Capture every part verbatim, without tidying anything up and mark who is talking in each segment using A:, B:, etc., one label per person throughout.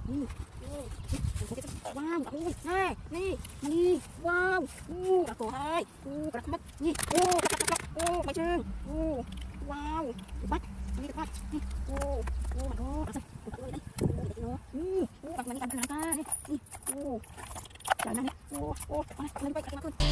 A: ว้าวอุ้ยนี่นี่นี่ว้าวอู้กระโถให้อู้กระมัดนี่อู้กระมัดอู้ไม่เชื่ออู้ว้าวบัดนี่กระมัดนี่อู้อู้มาดูเอาสิอู้นี่อู้นี่อู้แบบนี้กันขนาดนั้นนี่นี่อู้จากนั้นนี่อู้อู้ไปขึ้นไปขึ้นมาขึ้น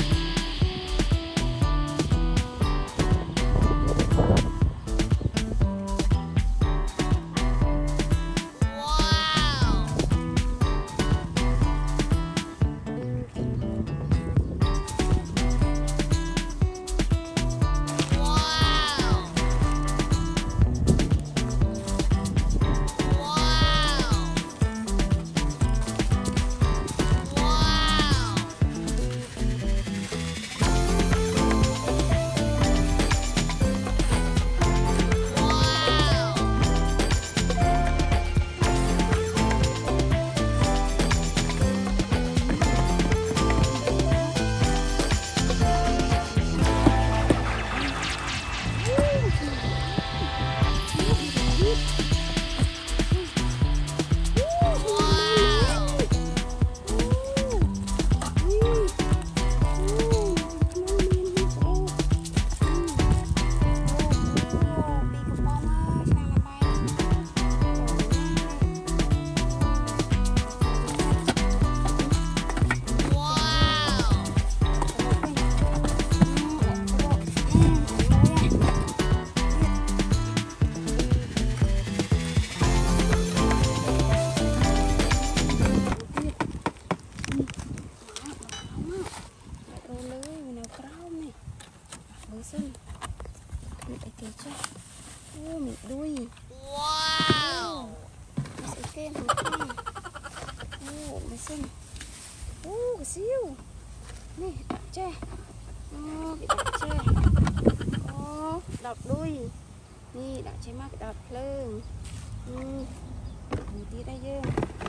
A: siêu nè tre oh, bị đập tre oh, đập đuôi nè đập tre mắc đập lưng ừ. Tí đây dương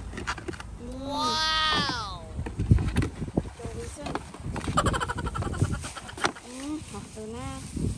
A: wow cho đi xuân ừ, học từ na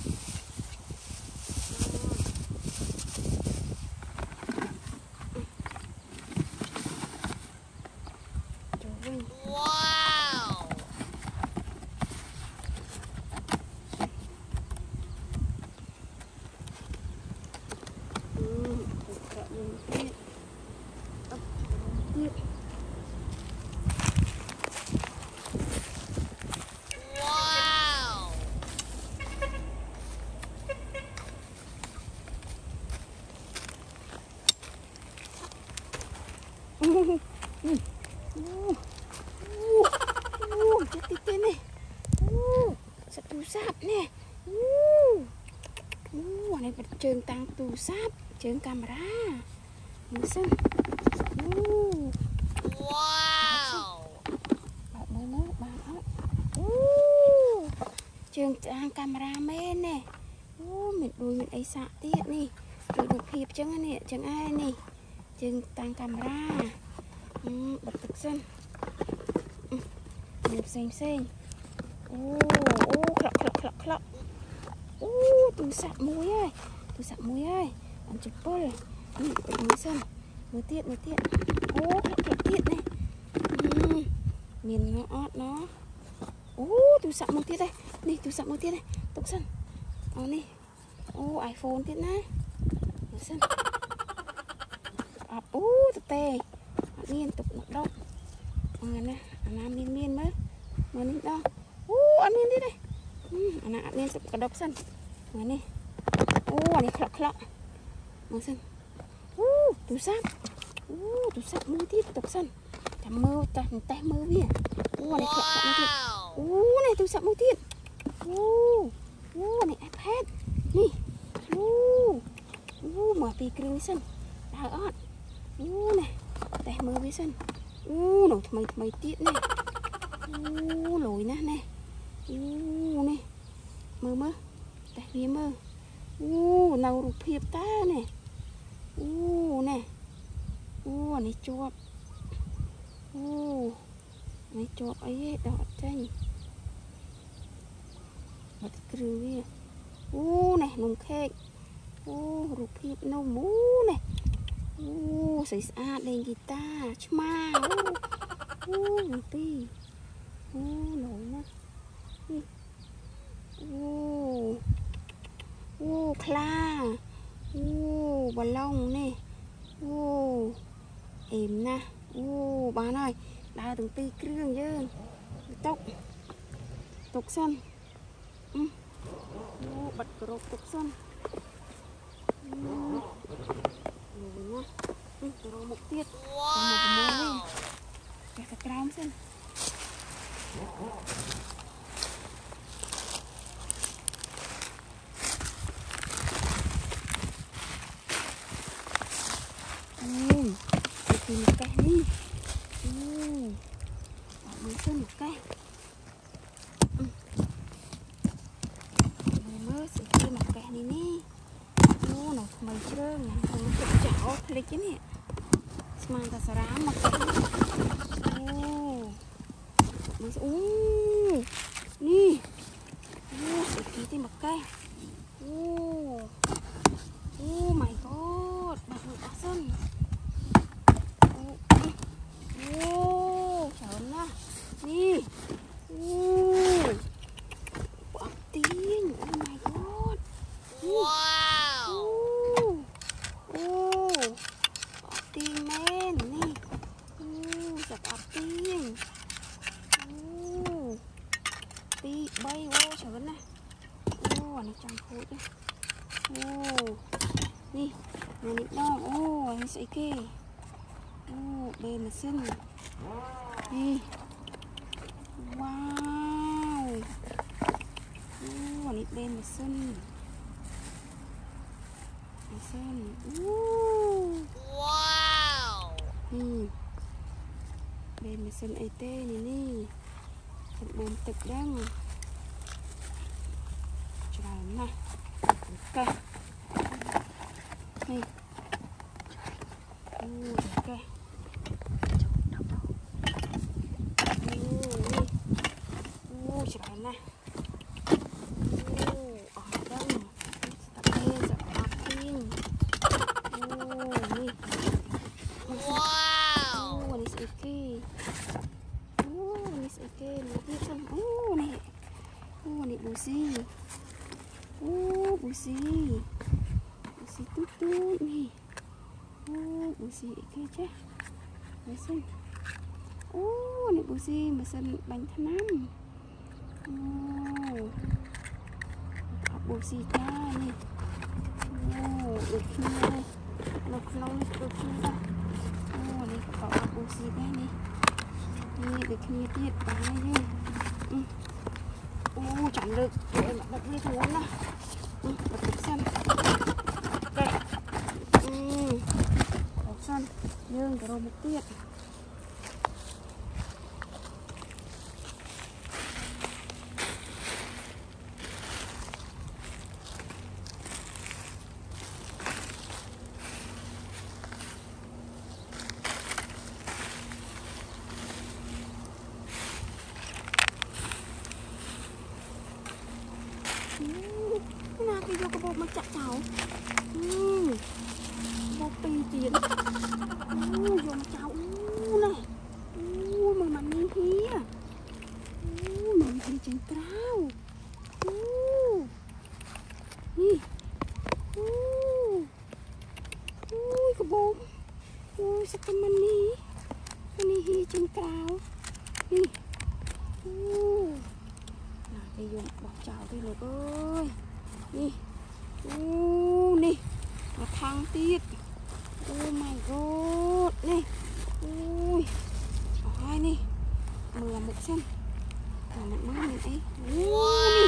A: sáp nè, uh, này vật trường tăng tù sáp, trường camera, nhìn xem, uh, wow, bạn mới mới bạn hết, uh, trường tăng camera men nè, uh, mình đuôi mình ấy sạ tiết nè, đuôi một hiệp chẳng nè, chẳng ai nè, trường tăng camera, um, bật thực xem, um, nhìn xem xem. Ô, ô, khලọc khලọc khලọc khලọc. Ô, tụi sạp muối ơi. Tụi sạp muối ơi. Ăn chụp bơ này. Ừ, muối xem. Muối tiết, muối tiết. Ô, khලọc khලọc tiết này. Ừ, nhìn nó ót nó. Ô, tụi sạp muối tiết đây. Này, tụi sạp muối tiết này. Tục xem. Ô, này. Ô, iPhone tiết này. Muối xem. Ô, tụi tê. Miên, tục nọ đâu. Ờ, nè. Anh miên miên mới. Mà nín đâu. Uh, ăn miên đi đây. Ừ, anh ăn miên cái độc sân. Này nè. Uh, này khලọc khලọc. Mà sân. Uh, tụi sáp. Uh, tụi sáp mưa tiết tục sân. Chầm mưa, chầm tay mưa bia. Uh, này khලọc khලọc mưa tiết. Uh, này tụi sáp mưa tiết. Uh, uh, này iPad. Nè. Uh, uh, mở tì kêu sân. Đào ót. Uh, này. Tay mưa bia sân. Uh, nổi mày mày tiết này. Uh, lồi nè nè. Uh, nè. Mơ mơ. Tại vì mơ. Uh, nào rụp hiệp ta nè. Uh, nè. Uh, này chọp. Uh, này chọp ấy đỏ chanh. Bật cừu kia. Uh, này nồng khét. Uh, rụp hiệp nâu mú nè. អូស្អាតស្អាតលេងហ្គីតាឆ្មាអូអូទីអូឡូណានេះអូអូខ្លាអូបាឡុងនេះអូអេមណាអូបានហើយដើរទាំងពីរគ្រឿងយើងតុកតុកសិនអូបាត់ក្រោកតុកសិនអូណាទៅរកមុខទៀតមកប្រមូលវិញចេះតែក្រោមសិនអូយទៅមកកេះនេះអូអត់មើលសិនមកកេះមើលសិនទៅមកកេះនេះនេះអូនៅថ្មីជ្រើងណាខ្ញុំទុកចោលភ្លេចនេះស្មានតែសារ៉ាមកអូមើលអូនេះអូស្អីគេទីមកកែអូអូ my god បាត់មើលអស់សិនអូអូច្រើនណាស់នេះអូអត់ទាញអូ my god វ៉ាវអូអត់ទាញមែននេះអូចាប់អត់ទាញអូពីរបីអូច្រើនណាស់អូអានេះចង់ខូចអូនេះនេះដងអូនេះស្អីគេអូបេម៉ាស៊ីននេះវ៉ាវអូអានេះបេម៉ាស៊ីនម៉ាស៊ីនអូវ៉ាវនេះបេម៉ាស៊ីនអីទេនេះនេះសម្បូរទឹកដឹងច្រើនណាស់កេះនេះអូកេះចូលដល់អូនេះអូច្រើនណាស់អូអស់ដឹងស្តាប់ទេស្តាប់អត់ទៀងអូនេះវ៉ាវអូនេះស្អីគេអូនេះស្អីគេនេះទៀតសិនអូនេះអូនេះប៊ូស៊ីអូប៊ូស៊ីប៊ូស៊ីទូទូនេះអូប៊ូស៊ីអីគេចានេះសិនអូនេះប៊ូស៊ីម៉ាស៊ីនបាញ់ថ្នាំអូអត់ប៊ូស៊ីចានេះអូដូចគ្នានៅក្នុងនេះដូចគ្នាដែរអូនេះក៏អត់ប៊ូស៊ីដែរនេះនេះដូចគ្នាទៀតបានហើយយើងអូចាំលើកឲ្យមកដឹកនេះធ្ងន់ណាអឺដឹកសិនកែអឺអត់សិនយើងទៅរកមកទៀតណាគេយកកបោមកចាក់ចោលអឺបោពីរទៀតអូយកមកចោលអូណែអូមើលម៉ានីហៀអូម៉ានីហៀចេញក្រៅអូនេះអូអូយកបោអូសកម្មម៉ានីម៉ានីហៀចេញក្រៅនេះអូណាគេយកបោះចោលទៅលោកអើយនេះអូនេះមកខាងទៀតអូ my god នេះអូយអស់ហើយនេះមើលមុខសិនមើលមុខមើលមានអីអូនេះ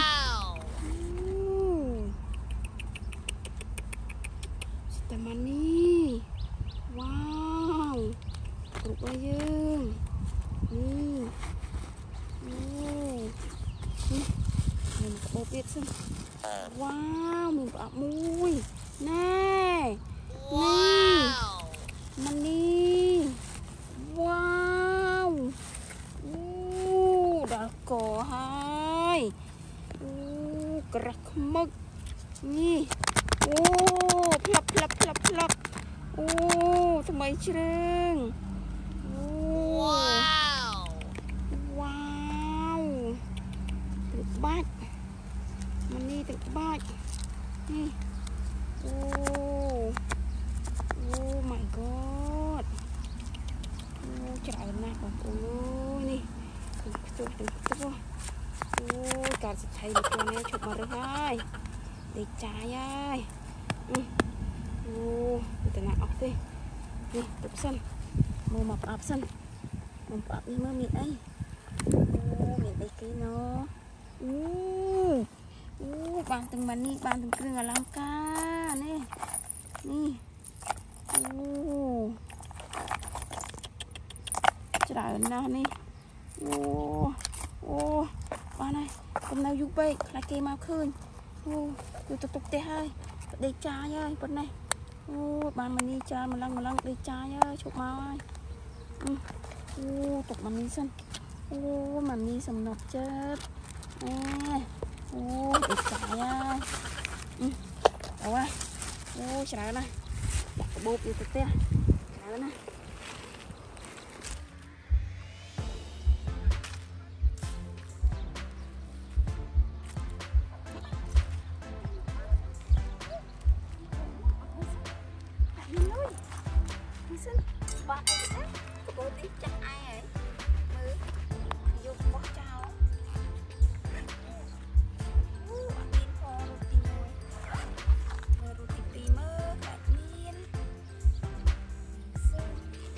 A: ស្តាម៉ានីវ៉ាវគ្រប់ហើយយើងនេះអូនេះមានកបោទៀតសិនវ៉ាវមានប្រអប់មួយណែនេះម៉ានីវ៉ាវអូដល់កហើយអូក្រាស់ខ្មឹកនេះអូផ្លាប់ផ្លាប់ផ្លាប់ផ្លាប់អូยเชิงว้าวว้าวตึกบ้านมันนี่ตึกบ้านนี่โอ้โอ้ my god โอ้จะเอาหน้าของโอ้นี่ตึกตึกตึกตึกโอ้การสุดท้ายเลยตัวนี้ฉุกมาเลยเด็กจ่ายายโอ้แต่หนักออกสินี่ตุกสั้นมือมาปรับสั้นมือปรับนี่มือมีไอ้โอ้มีไอ้กี่เนาะโอ้โอ้บางตึงมันนี่บางตึงเครื่องอลังการนี่นี่โอ้จะได้นะนี่โอ้โอ้บ้านไหนกำลังยุบไปใครเกมาคืนโอ้อยู่ตุกตุกเตะให้เด็กจ่ายายปนไหนโอ้บ้านมันนี่จ้ามันลังมันลังเด็กจ่ายายฉุกมาอืมโอ้ตกมันนี่สั้นโอ้มันนี่สำนักเจ็บเอ้โอ้เด็กจ่ายายอืมเอาไว้โอ้ฉลาดนะอยากกระโบกอยู่ตุกเตะฉลาดนะbạn ấy cô tí chắc ai ấy mới dùng bó cháo ăn tin phò roti ngồi mơ roti tì mơ cả miên sơn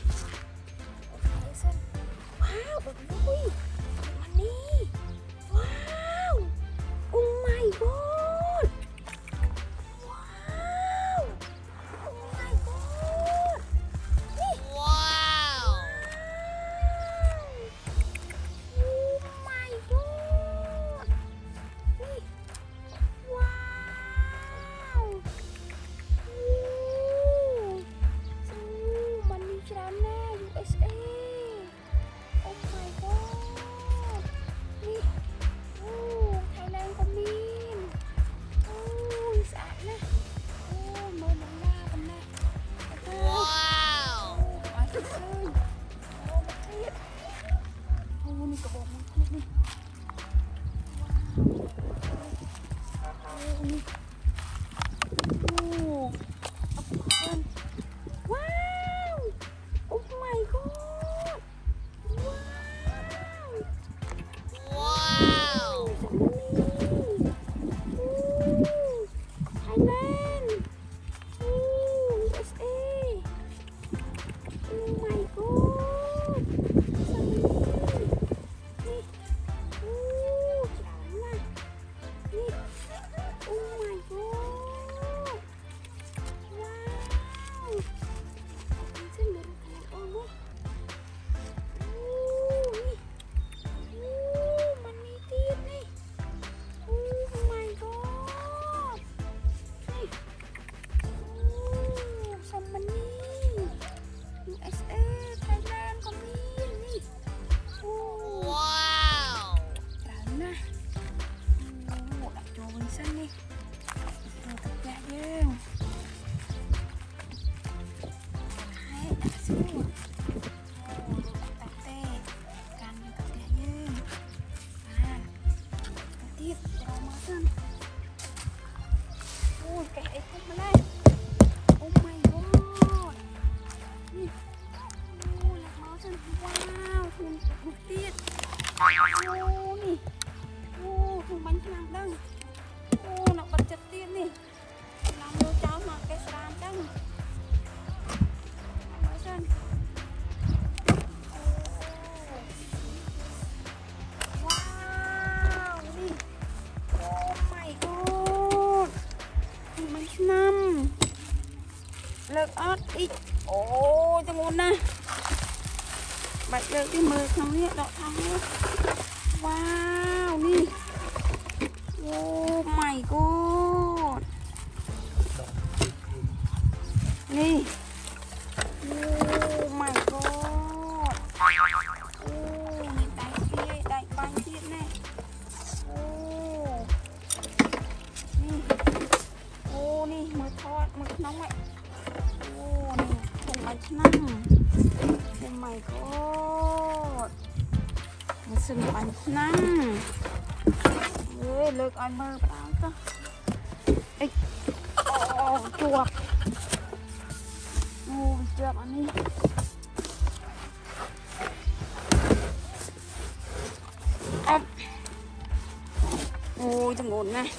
A: ok sơn wow bật vui mình đi wow oh my god wow oh my god lực ớt ít ôi cho ngon nè bạch lực đi mười không biết đọ thang nữa wow đi oh my god đi oh my god oh nhìn tay kia đại bánh kia này oh đi oh đi mới thọt mới nóng vậy oh này thùng bánh năng my god. Mình xin của anh năng. Ê, lược ai mơ vào đó cơ. Ê, ô, chuột. Ô, chuột anh đi. Ốc. Ôi, thằng ổn này.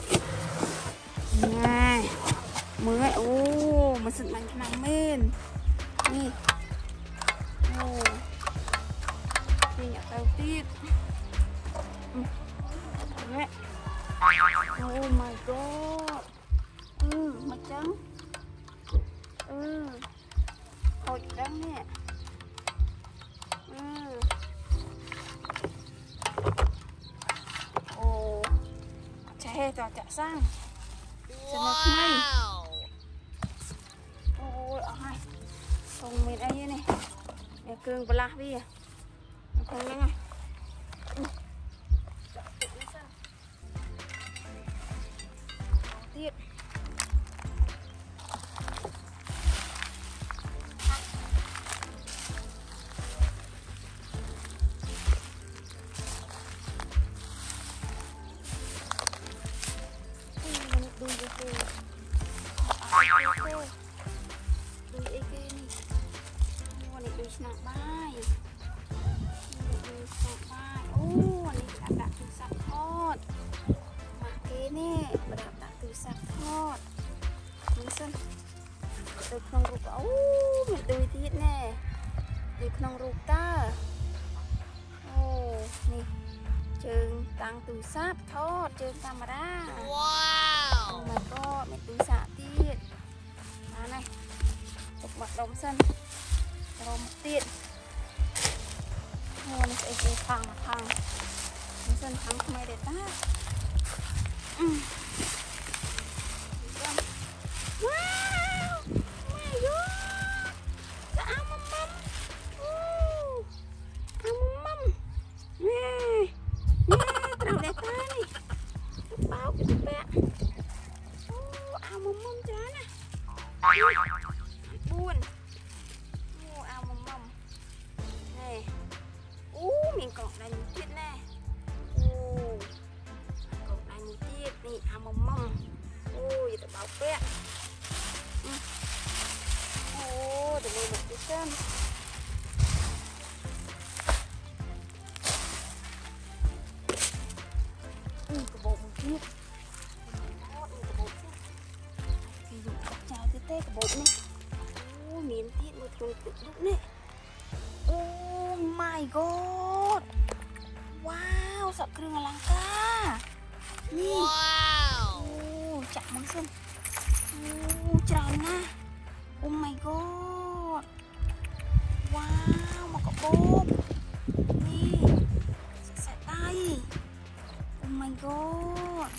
A: Này. Mới, ô, mình xin bánh năng men. Nè. Ô. Đi nhặt đầu tiên. Ừ. Đấy. Oh my god. Ừ, mặt trắng. Ừ. Hột trắng nè. Ừ. Ồ. Chả hề tỏ chả sang. Chân nó ngay. Ôi, ở hai. Không mình đây này. Nè cương và lạc đi à. Không lên này. Ừ. Tiết. Đuôi cái kia. Đuôi cái kia này. Mua này đuôi snap bay. Đuôi snap bay. Ô, này đã đặt từ sắp hot. Mà cái nè, đã đặt từ sắp hot. Mình xem. Đuôi không rụt. Ô, mình đuôi tiết nè. Đuôi không rụt ta. Ô, nè. Trường tăng từ sắp hot, trường camera. Wow. Oh my god, mình từ xạ tiết. Đó này. Tục mặt đồng sân. Rồi một tiện. Ô, nó sẽ cái thằng thằng. Đồng sân thắng không ai để ta. Ừ. Wow. Oh my god. Đã áo mâm mâm. Áo mâm mâm. Nè. Nè, trào đẹp ta này. Bao cái bẹ. Ô, áo mâm mâm cho nó nè. Buồn. Ô, áo mâm mâm. Nè. Ô, mình còn đánh tiết nè. Ô, còn đánh tiết nè, áo mâm mâm. Ô, vậy ta bao bẹ. Ừ. Ô, để mình một cái chân. Ừ, cái bộ một chiếc. Thì dùng cặp chào tê tê cái bộ này. Ô, miếng thịt một thùng cực đụng này. Oh my god. Wow, sợ kêu là lăng ca. Wow. Ô, chạm măng xuân. Ô, tròn nha. Oh my god. Wow, mà có bốp. Nè, sẽ tay. Oh my god.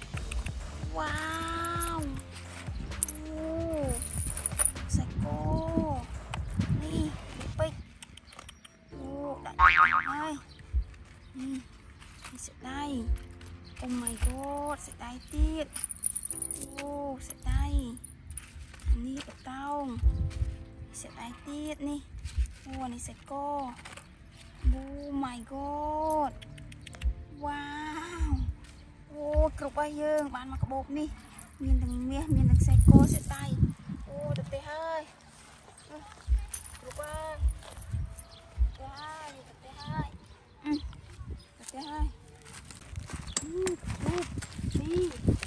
A: Wow. Oh. Sạch cô. Nè, bích. Oh, đại đây. Nè, sẽ tay. Oh my god, sẽ tay tiết. Oh, sẽ tay. Nè, bật tao. Sẽ tay tiết nè. Oh, này sẽ cô. Oh my god. Wow. Ô, cục ai dương, bạn mà có bột đi. Miền đừng miền, miền đừng xe cô sẽ tay. Ô, được tê hơi. Cục ai. Tê hai, được tê hai. Ừ, được tê hai. Ừ, cục đi.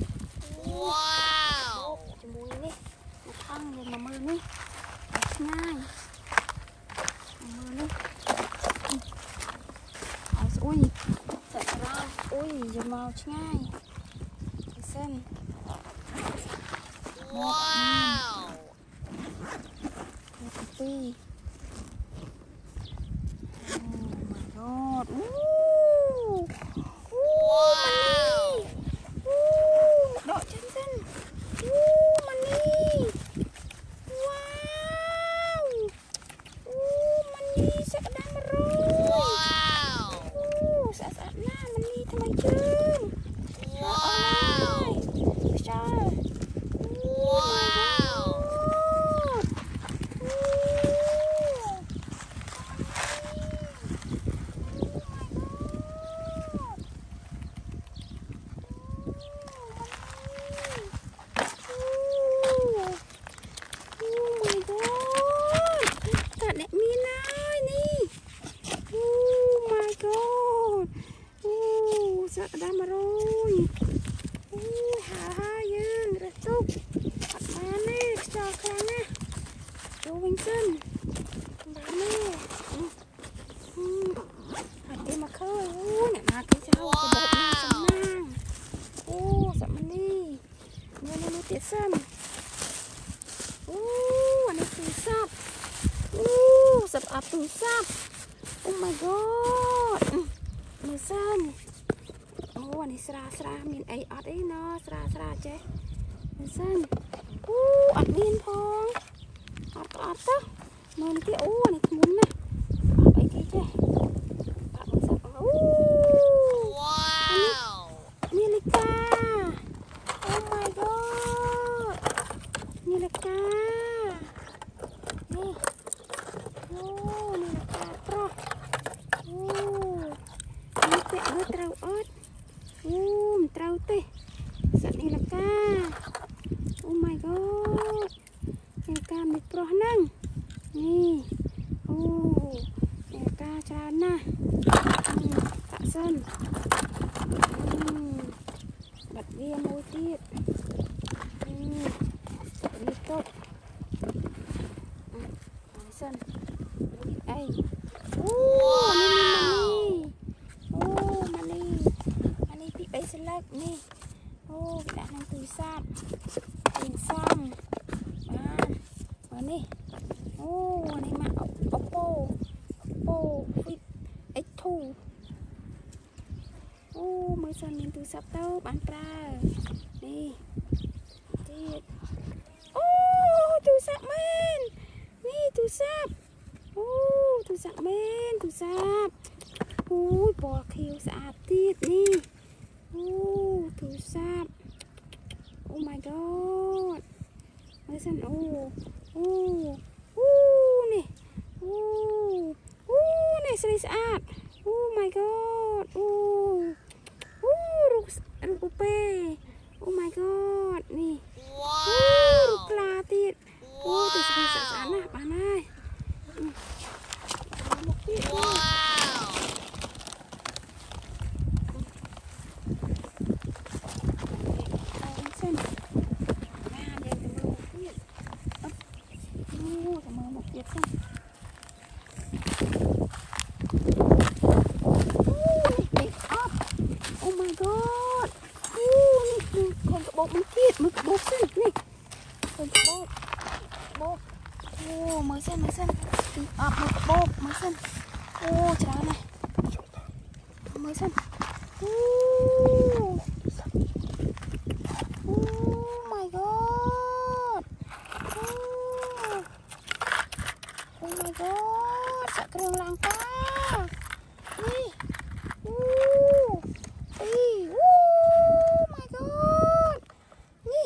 A: Wow. Cho mùi đi. Một thăng rồi mà mưa đi. Đặt ngay. Mưa đi. Ui, sợ ra. Ui, giờ màu ngay. Cái sân. Wow. Một tí. Oh my god. Ooh. Wow. Ooh, đọ chân sân. Ooh, money. Wow. Ooh, money sẽ có đám rồi. Wow. Ooh, sẽ sẽ na money thay mày chương. Wow. Trời. Wow. up to sap. Oh my god. Mưa sơn. Ô này sra sra miền ấy ọt ấy nó sra sra chứ. Mưa sơn. Ô ọt miền phong. ọt ọt đó. Mưa này kia ô này muốn nè. Ấy kia chứ. Bạn mưa sơn. Ô. Wow. Nilika. Oh my god. Nilika. Nè. Ô Nilika pro. Ô. Nè tệ nó trâu ớt. Ô trâu tê. Sợ Nilika. Oh my god. Nilika mi pro nâng. Nè. Ô Nilika chào nè. Tạ sơn. Bật ghiêng môi tiết. Đi tốt. Hỏi sân. Ê. Ô mani mani. Ô mani. Mani bị bay xe lắc nè. Ô đã năng từ sạp. Tình xong. À. Ở nè. Ô này mà Oppo. Oppo Fit ích hai. Ô mới sân mình từ sắp tao bán ra nè thiệt. Ô từ sắp men nè từ sắp. Ô từ sắp men từ sắp. Ôi bò khiêu sạp thiệt nè. Ô từ sắp. Oh my god. Mới sân ô ô ô nè. Ô ô nè sợi sạp. Oh my god. Ô rục bê. Oh my god nè. Wow. Rục la tiệt. Ô từ sợi sạ sán nè bạn ơi. Wow. Xem. À đây cái mưa một tiệt. Ô cái mưa một tiệt xem. Oh my god. Ooh,นี่คนกระบอกมันเทียดมือกระบอกเส้นนี่คนกระบอกบอกโอ้มือเส้นมือเส้นอ่ะมือกระบอกมือเส้นโอ้จ้าเลยมือเส้นโอ้โอ้ my god โอ้ oh my god สักเครื่องล้างตานี่โอ้Ê, oh my god. Nè.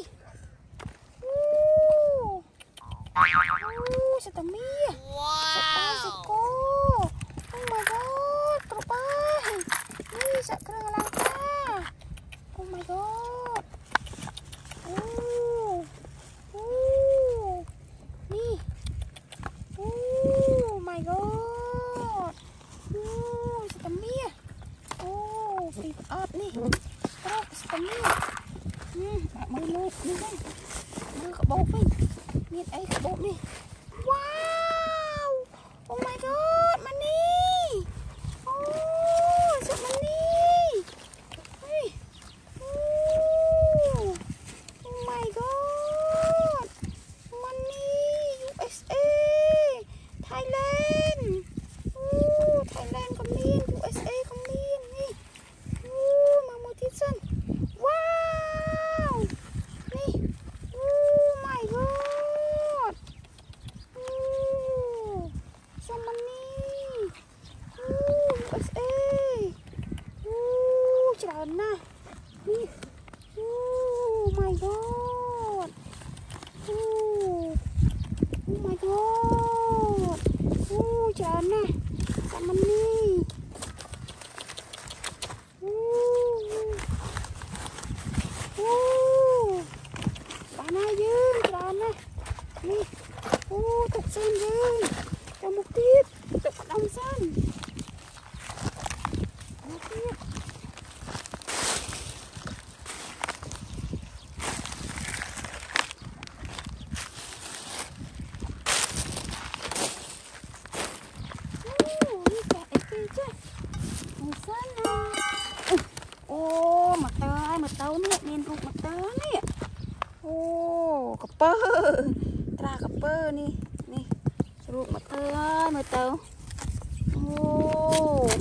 A: Oh. Oh, sa tamia. Sa pasi ko. Oh my god, kapay. Nè, sa kerang langka. Oh my god. Oh. Oh. Nè. Oh my god. Oh, sa tamia. Bị ớt nè. Đó, cái này. Ừ, mới mưa, mưa đây. Mưa có bột đi. Miền ấy có bột nè. Wow. Oh my god, Mani. Oh, sao Mani. Hey. Oh. Oh my god. Mani, u ét a. Thailand. Oh, Thailand có miền, u ét a có miền nè. Wow. Nè. Oh my god. Oh. Somebody. Oh, u ét a. Oh,ច្រើនណាស់នេះ Oh my god. Oh. Oh my god. Oh,ច្រើនណាស់ Somebody. Ô, bạn ơi Dương, tròn nè. Nè. Ô, tục sơn Dương. Cho một tiếp, tục đông sơn. Một tiếp. Ô, đi kẹt ấy kia chứ. Một sơn nè. Ô, mặt tơ ai mặt tơ nè, nên rụt mặt tơ nè. Ô, cặp pơ. Tra cặp pơ nè, nè. Rụt mặt tơ ơi. ơi mời tàu. Oh.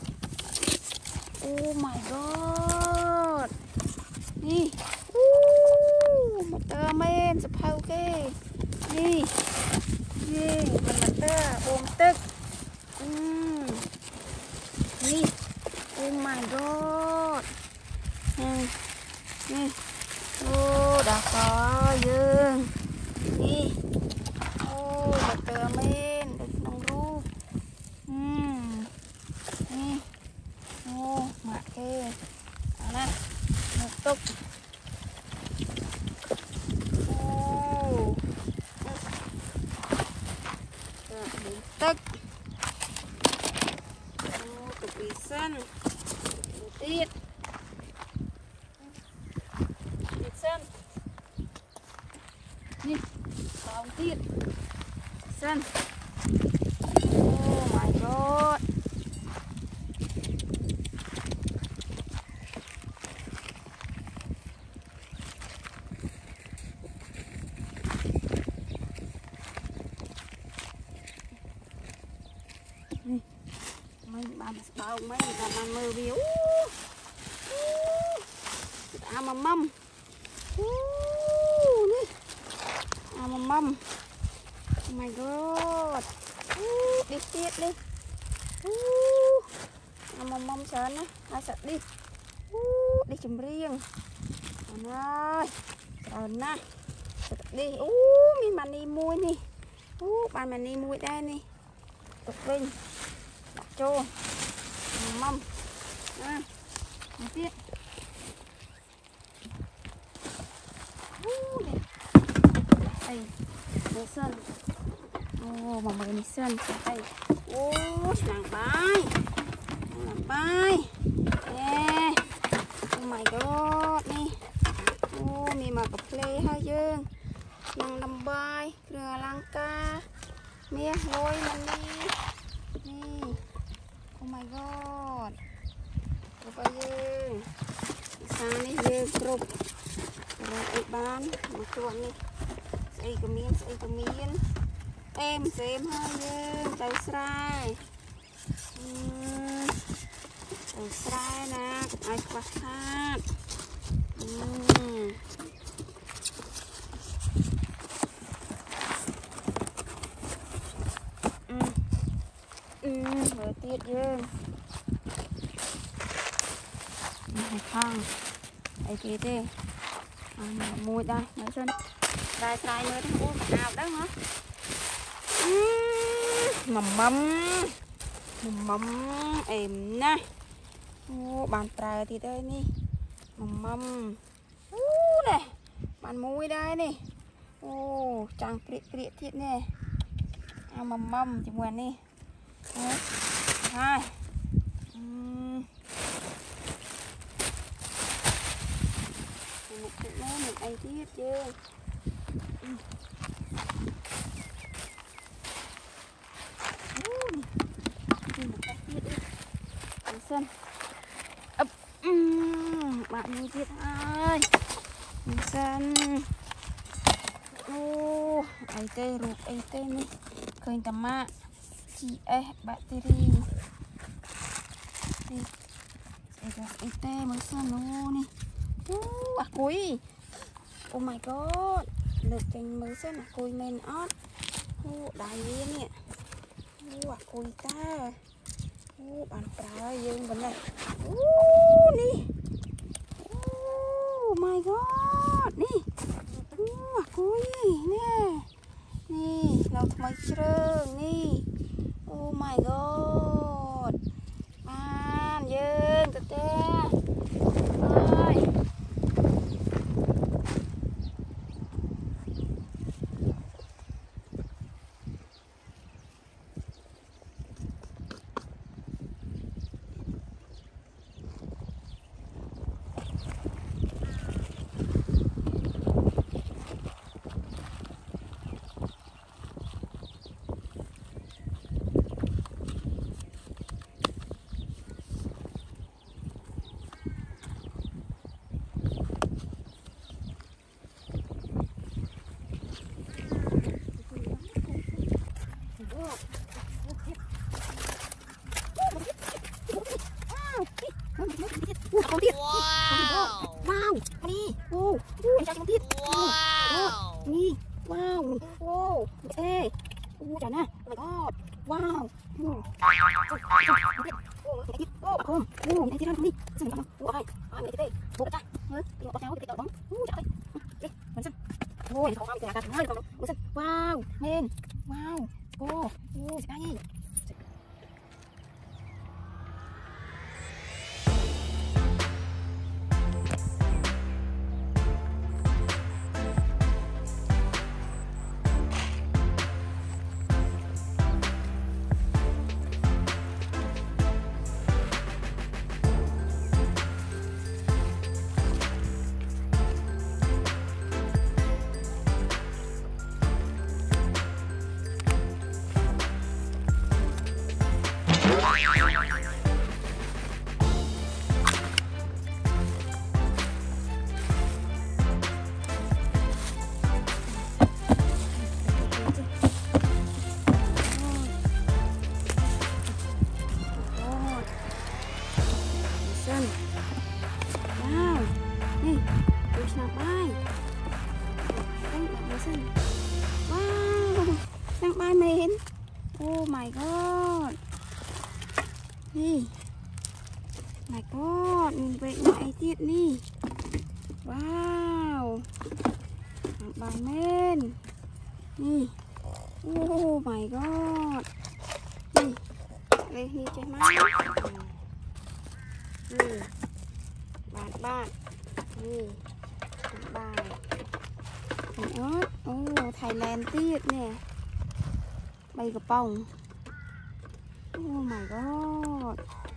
A: Oh my god. Nè. Uh, mời tàu men sập hậu kê. Nè. Nè, mời tàu ôm tức. Uhm. Nè. Oh my god. Nè. Nè. Ô đã có dương đi ô bật tờ men được nông ru uhm đi ô mạ kê đó nè một tục ô được tức ô tục bị sân tiết sân đi vào tiết sân. Oh my god. Đi mấy bà bao mấy người ta đang mơ biếu à mà mâm nè à mà mâm. Oh my god. Uh, đi tiết đi. Uh, à mà mâm sớn á, ai sợ đi. Uh, đi chùm riêng. Trời ơi. Trời nè. Đi. Uh, mi mà đi muôi nè. Uh, bạn mà đi muôi đây nè. Tục vinh. Đặt chô. Mâm. À, đi tiết. Uh, đi. Đây. Đi sơn. Ô, mà mày đi sơn đây. Ô, nàng bay. Nàng bay. Nè. Oh my god nè. Ô, mi mà gặp play ha dương. Nàng nằm bay, rửa lang ca. Mía lôi mình đi. Nè. Oh my god. Gặp ba dương. Sáng đi dương group. Rồi ấy bán, một chuộng đi. Xây cái miếng, xây cái miếng. Em xem hơi dương, tàu srai. Uhm. Tàu srai nè, ai quá hát. Uhm. Uhm. Uhm, hơi tiết dương. Hai khăn. Đây kia tê. À, mùi đây, nói chân. Đây srai nữa đó, uống nào đó hả? Mầm mầm mầm mầm em nè. Ô, bàn trà thì đây nè mầm mầm nè bàn muối đây nè. Ô chẳng priệt priệt thiệt nè à, mầm mầm chỉ muốn nè hai uhm. Một chút nữa mình ăn tiết chưa. Uhm. Sân ấp uhm, bạn nuôi thiệt ơi sân ô ấy tê ruột ấy tê nè khơi tầm mạ chị ấy battery ấy tê mới sân ô nè ô à cuối oh my god được tình mới sân à cuối men ót ô đại viên nè ô à cuối ta. Ô, bàn trà dương bên này. Ô, nè. Oh my god, nè. Ô, cối nè. Nè, lâu mấy trơn nè. Oh my god. Bàn dương tụi ta. Ơi. con tiết wow đi ô anh trai con tiết đi wow ô ê ô trời nè my god wow ô ô bà không ô mẹ đi ra đi xin cảm ơn ô ai ai mẹ đi ô ta ơi ô bà cháu cái bóng ô trời đi mình xin ô anh không ai cái cái nói con ô xin wow men wow ô ô cái gì wow nih terus ngapain wow sang bay men oh my god nih my god mình về lại tiết đi wow sang bay men nih oh my god nih đây đi chơi máy nih bạn bạn nih bài mình ớt oh Thailand tiết nè bay gà bông oh my god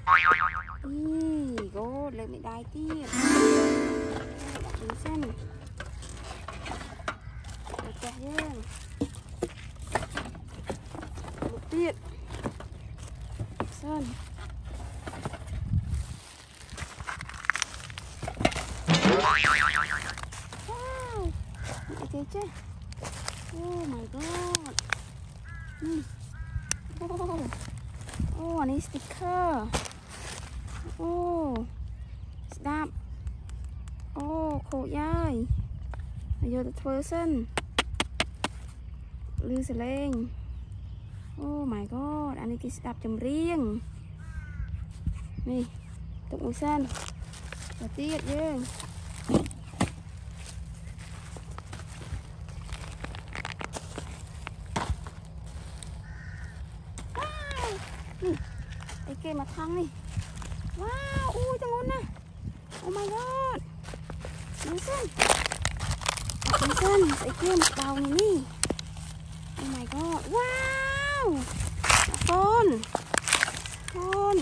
A: ih god lên mình đai tiết đặt đứng sân đặt chặt dương một tiết sân wow cái chứ oh my god nih oh oh ini stiker oh sedap oh khổ dai giờ được thưa sân lư sờ lên oh my god anh ấy sedap chấm riêng nih tụng sân và tiết dương nih cái kia mà thăng đi wow ui tao ngon nè oh my god đứng sân đứng sân cái kia một đầu này nè oh my god wow con con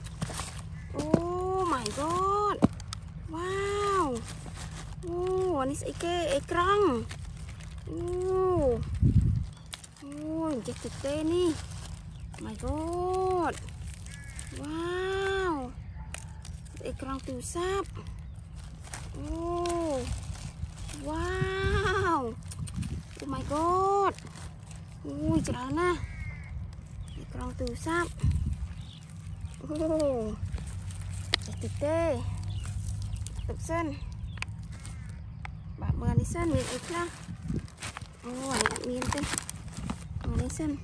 A: oh my god wow oh ini sẽ cái ekran oh oh chết tê nè my god wow ekran tu sap oh wow oh my god ui trời nè ekran tu sap oh chết tê tập sân bạn mưa đi sân miệng ít ra oh anh miên tê mưa đi sân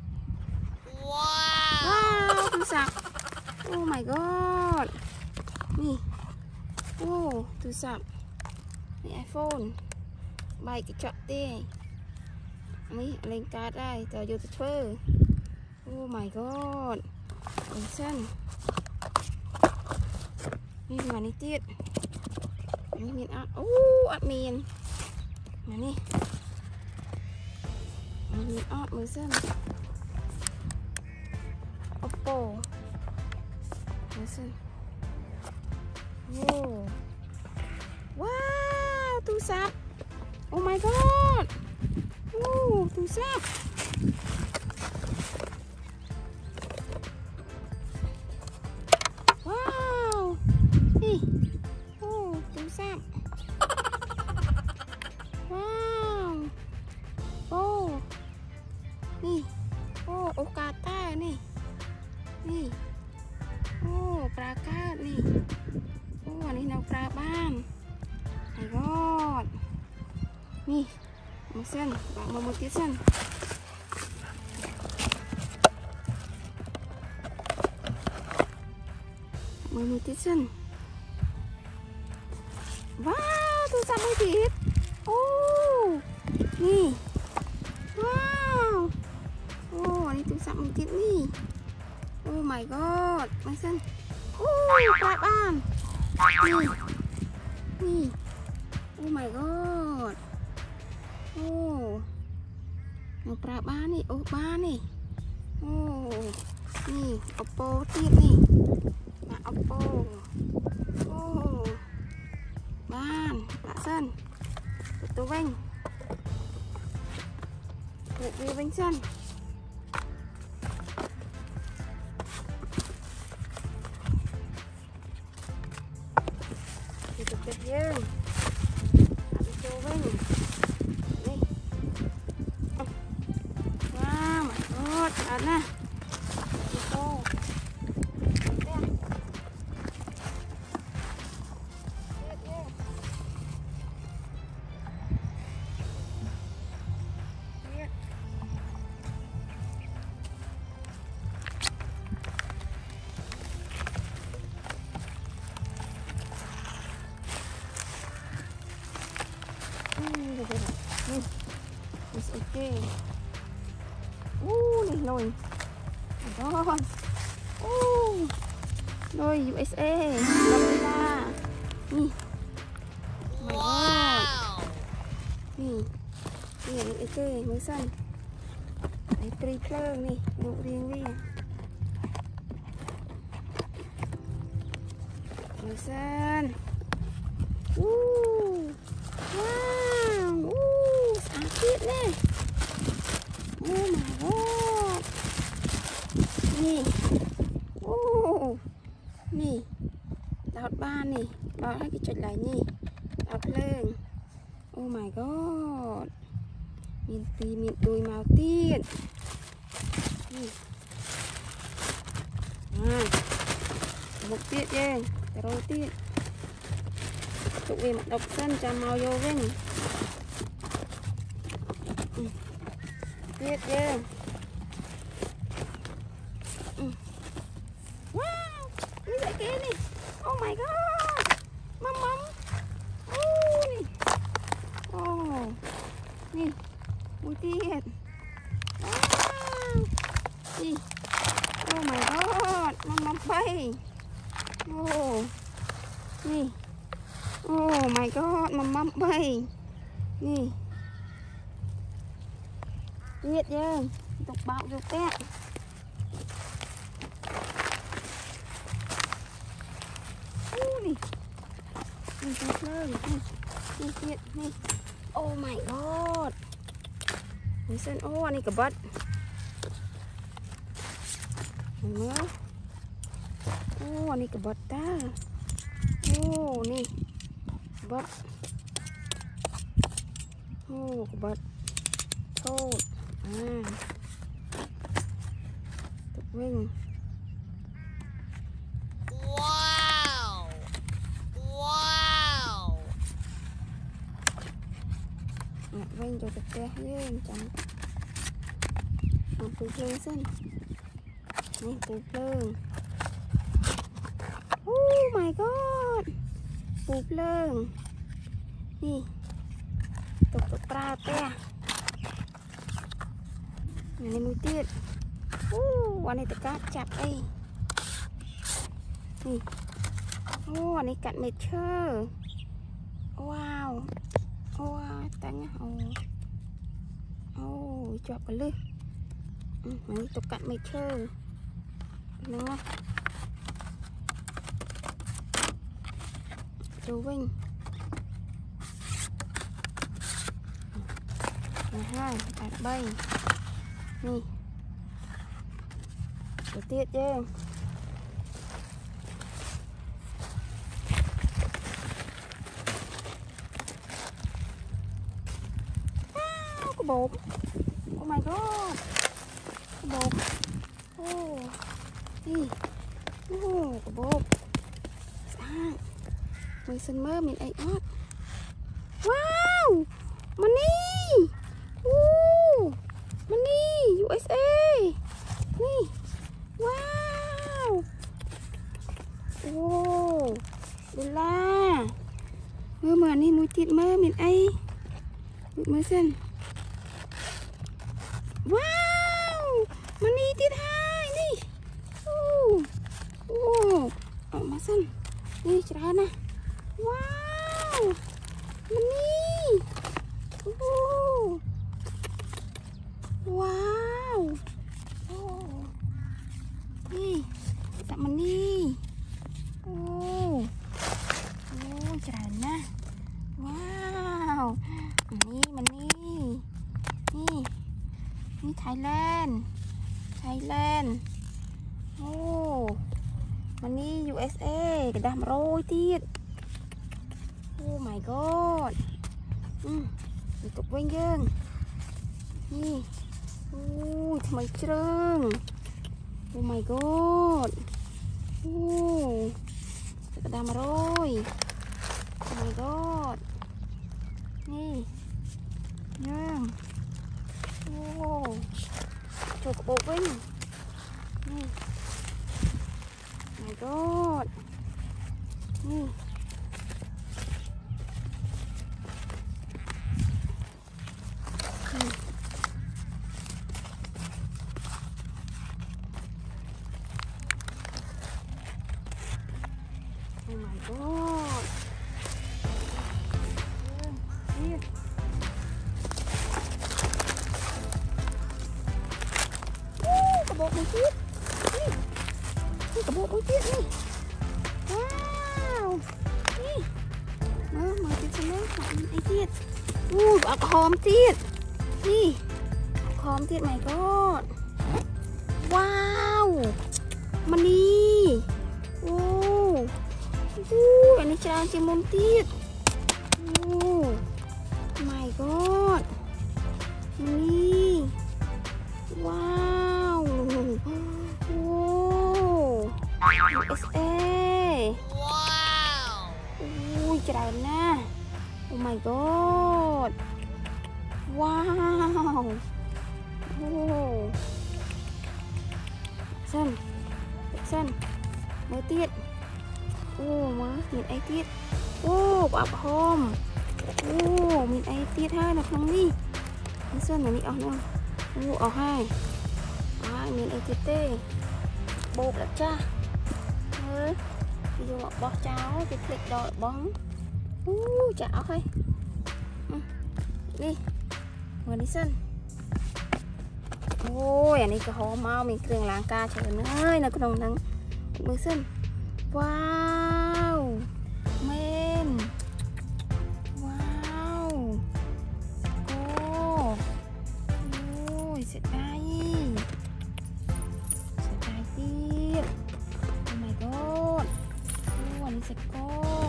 A: wow wow tu sap oh my god nih oh tu sap ini iPhone baik kecap teh ini lengkap đây tờ vô tờ phơ oh my god đánh sânนี่มานี่ติดนี่มีอัดโอ้อัดมีนมานี่มันมีอัดมือเส้น Oppoมือเส้นโอ้ว้าวตู้ซับ oh my god โอ้ตู้ซับนี่โอ้โอกาต้านี่นี่โอ้ปลาคาดนี่โอ้នេះនៅប្រើបានហើយgod នេះមកសិនបាក់មកមួយទៀតសិនមួយមួយទៀតសិនវ៉ាវទូរស័ព្ទមួយទៀតអូនេះវ៉ាវអូនេះទូរស័ព្ទមួយទៀតនេះអូ my god មកសិនអូប្រើបាននេះនេះអូ my god អូនៅប្រើបាននេះអូបាននេះអូនេះ Oppo ទៀតនេះដាក់ Oppo អូបានដាក់សិនទៅវិញទៅវាវិញសិនទៅទៅយើងដាក់ចូលវិញនេះវ៉ាវអត់អត់ណាអូนี่นี่โอเคอู้นี่ลอยร้อนอู้ลอย ยู เอส เอ ลอยล่ะนี่ว้าวนี่นี่นี่โอเคมือสั้นไอ้ตรีเพลิงนี่ดูเรียงนี่มือสั้นอู้ว้าวอู้สาธิตเลยโอ้ my god นี่โอ้นี่ดอดบ้านนี่ดอดให้cáiจุดไหลนี่ดอดเพลิงโอ้ my god มีตีมีดุยเมาเตี้ยนนี่อ่าmột tiết nha rồi tiết tụi về mặt độc sân cho màu vô vinh ừ. Tiết nha ừ. Wow như vậy kia nè oh my god mắm mắm oh nè oh nè một tiết wow nè oh my god mắm mắm bay oh nè oh my god mắm mắm bay nè tiết nha tục bạo dục tét uh, nè nè tiết lên nè tiết nè oh my god nè sen oh anh này cả bật nữa oh anh này cả bật ta oh nè bật oh cả bật thôi à tục vinh wow wow à, vinh cho tập te lên chẳng từ lên xin này từ lên oh my god từ lên nè tục tục pra te này mũi tiết uh, anh này tự cắt chặt đây nè oh, anh này cắt mệt chơ wow wow tanya oh oh chọc cái lưới ừ, anh tục cắt mệt chơ đúng không chú Vinh hai đặt bay nè đầu tiết chứ à, có bột oh my god có bột oh đi oh có bột sang มือสันเมื่อมีไอออดว้าวมันนี่วู้มันนี่ ยู เอส เอ นี่ว้าวโอ้ดูล่าเมื่อมานี่มุ้ยติดเมื่อมีไอมือสันว้าวมันนี่ติดให้นี่โอ้โอ้ออกมาสันนี่จะได้นะว้าวมันนี่โอ้ว้าวโอ้นี่จับมันนี่โอ้โอ้จะได้นะว้าวมันนี่มันนี่นี่นี่ไทยแลนด์ไทยแลนด์โอ้มันนี่ ยู เอส เอ กระดามโรยตีดโอ้ my god อืมมีตกเว้งเยิงนี่โอ้ยทำไมเชิงโอ้ my god โอ้กระดามโรยโอ้ my god นี่เยิงโอ้โชกกระโปงเว้งนี่ my god นี่โอ้ my god นี่กระบอกมือทิพย์นี่นี่กระบอกมือทิพย์นี่ว้าวนี่มามาติดฉันเลยค่ะไอ้เจี๊ยดอู้เอาคอมเจี๊ยดนี่เอาคอมเจี๊ยดใหม่ก็ว้าวมันนี่โอ้โอ้อันนี้จานเจมุนเจี๊ยดโอ้ไม่ก็มันนี่ว้าวโอ้ ยู เอส เอ ว้าวอุ้ยจะได้นะโอ้ my god ว้าวโอ้สั้นสั้นมือเตี้ยโอ้มือมีไอเตี้ยโอ้ปับหอมโอ้มีไอเตี้ยให้นะครั้งนี้มือสั้นอันนี้ออกเนาะโอ้ออกให้อ่ามีไอเตี้ยเต้โบกแล้วจ้าเฮ้ยดูบอcháu thì click đòi bóng uh, chảo thôi ừ. Đi vừa đi sân ôi anh ấy cái hồ mau mình thường làng ca trời ơi là cái đồng nắng mới sân wow men wow cô ôi sẽ đây sẽ đây tiếp oh my godอันนี้เสร็จก็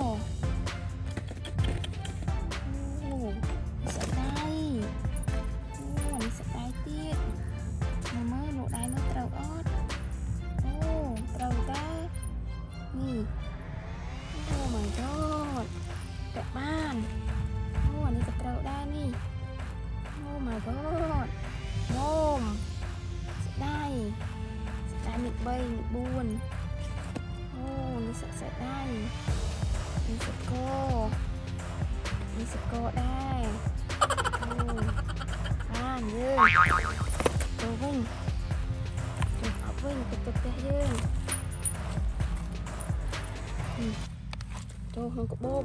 A: โอ้เสร็จได้โอ้อันนี้เสร็จได้เตี้ยมาเมื่อหนูได้เมื่อเตาออดโอ้เตาได้นี่โอ้ my god แต่บ้านโอ้อันนี้จะเตาได้นี่โอ้ my god โน้มเสร็จได้เสร็จได้หนึ่งใบหนึ่งบุญนี่sẽ sẽ đâyนี่sẽ côนี่sẽ cô đây à dương cô vinh cô học vinh tục tục đây dương cô không có bốp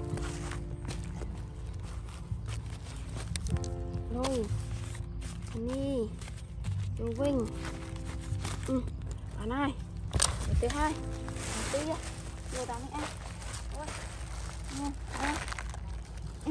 A: rồiนี่cô vinh ừ bạn ơi thứ hai tí á vô tao mới ăn ôi nè ăn ừ.